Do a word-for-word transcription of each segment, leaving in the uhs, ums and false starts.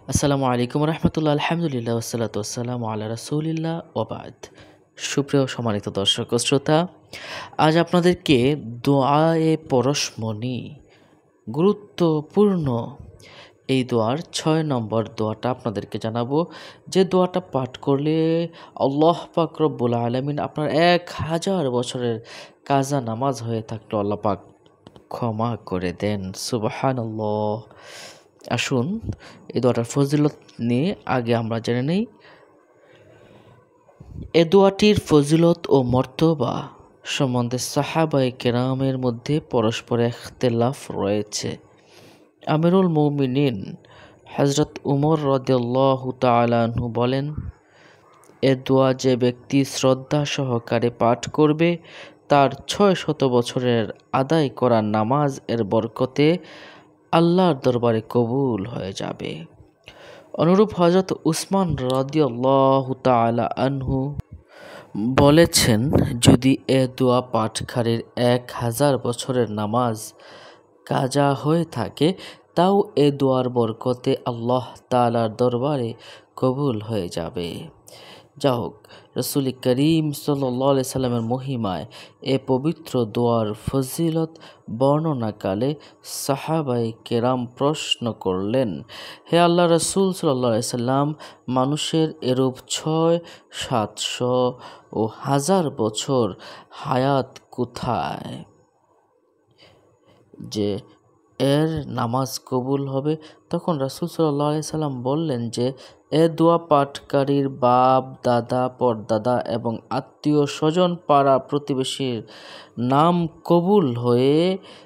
আসসালামু আলাইকুম রহমতুল্লাহ, আলহামদুলিল্লাহ, ওয়াসসালাতু ওয়াসসালামু আলা রাসূলিল্লাহ ওয়া বা'দ। সুপ্রিয় সম্মানিত দর্শক ও শ্রোতা, আজ আপনাদেরকে দোয়ায়ে পরশমণি গুরুত্বপূর্ণ এই দোয়ার ছয় নম্বর দোয়াটা আপনাদেরকে জানাবো, যে দোয়াটা পাঠ করলে আল্লাহ পাক রব্বুল আলামিন আপনার এক হাজার বছরের কাজা নামাজ হয়ে থাকলো আল্লাহ পাক ক্ষমা করে দেন। সুবহানাল্লাহ। আসুন এই দোয়াটার ফজিলত নিয়ে আগে আমরা জেনে নেই। এ দোয়াটির ফজিলত ও মর্তবা সম্বন্ধে সাহাবায়ে কেরামের মধ্যে পরস্পর ইখতিলাফ রয়েছে। আমিরুল মুমিনিন হযরত উমর রাদিয়াল্লাহু তাআলা আনহু বলেন, এ দোয়া যে ব্যক্তি শ্রদ্ধা সহকারে পাঠ করবে তার ছয় শত বছরের আদায় করা নামাজ এর বরকতে আল্লাহর দরবারে কবুল হয়ে যাবে। অনুরূপ হযরত উসমান রাদিয়াল্লাহু তাআলা আনহু বলেছেন, যদি এ দোয়া পাঠকারীর এক হাজার বছরের নামাজ কাজা হয়ে থাকে তাও এ দোয়ার বরকতে আল্লাহ তাআলার দরবারে কবুল হয়ে যাবে। যা হোক, রাসূল করিম সাল্লাল্লাহু আলাইহি সাল্লামের মহিমায় এ পবিত্র দোয়ার ফজিলত বর্ণনাকালে সাহাবায়ে কেরাম প্রশ্ন করলেন, হে আল্লাহ রাসূল সাল্লাল্লাহু আলাইহি সাল্লাম, মানুষের এরূপ ছয় সাতশো ও হাজার বছর হায়াত কোথায় যে এর নামাজ কবুল হবে? তখন রাসূল সাল্লাল্লাহু আলাইহি সাল্লাম বললেন যে, এ দোয়া পাঠকারীর বাপ দাদা পরদাদা এবং আত্মীয় স্বজন পাড়া প্রতিবেশীর নাম কবুল হয়ে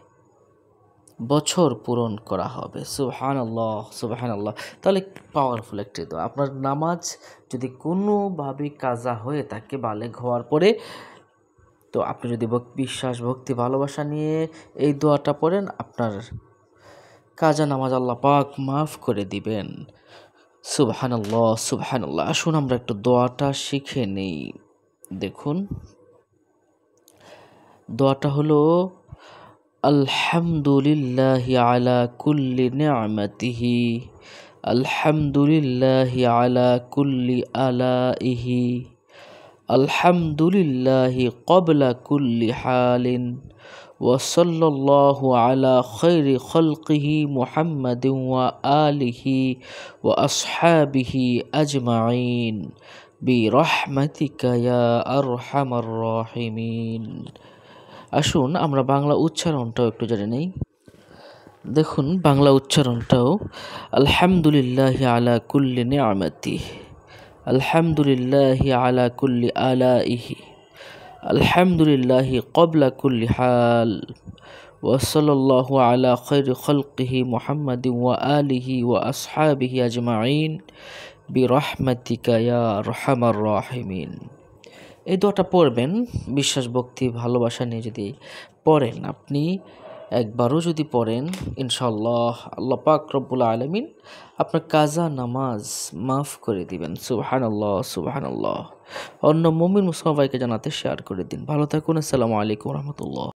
বছর পূরণ করা হবে। সুবহানাল্লাহ, সুবহানাল্লাহ। তাহলে পাওয়ারফুল একটি দোয়া। আপনার নামাজ যদি কোনোভাবে কাজা হয়ে থাকে বালেগ হওয়ার পরে, তো আপনি যদি বিশ্বাস ভক্তি ভালোবাসা নিয়ে এই দোয়াটা পড়েন, আপনার কাজা নামাজ আল্লাহ পাক মাফ করে দিবেন। সুবহানাল্লাহ, সুবহানাল্লাহ। আসুন আমরা একটু দোয়াটা শিখে নেই। দেখুন, দোয়াটা হলো, আলহামদুলিল্লাহি আলা কুল্লি নি'মাতিহি, আলহামদুলিল্লাহি আলা কুল্লি আলাইহি, আলহামদুলিল্লাহি ক্বাবলা কুল্লি হালিন, ওয়া সাল্লাল্লাহু আলা খায়রি খালকিহি মুহাম্মাদিন ওয়া আলিহি ওয়া আসহাবিহি আজমাইন বিরহমাতিকা ইয়া আরহামার রাহিমিন। আসুন আমরা বাংলা উচ্চারণটাও একটু জেনে নেই। দেখুন, বাংলা উচ্চারণটাও, আলহামদুলিল্লাহি আলা কুল্লি নি'মাতিহি, আলহামদুলিল্লাহি আলা কুল্লি আলাইহি, আলহামদুলিল্লাহি ক্বাবলা কুল্লি হাল, ওয়া সাল্লাল্লাহু আলা খায়রি খালকিহি মুহাম্মাদিন ওয়া আলিহি ওয়া আসহাবিহি আজমাইন বিরহমাতিকা ইয়া আরহামার রাহিমিন। এই দোয়াটা পড়বেন বিশ্বাস ভক্তি ভালোবাসা নিয়ে। যদি পড়েন, আপনি একবারও যদি পড়েন, ইনশাআল্লাহ আল্লাহ পাক রব্বুল আলামিন আপনার কাজা নামাজ মাফ করে দিবেন। সুবহানাল্লাহ, সুবহানাল্লাহ। অন্য মুমিন মুসলমান ভাইকে জানাতে শেয়ার করে দিন। ভালো থাকুন। আসসালামু আলাইকুম রহমতুল্লাহ।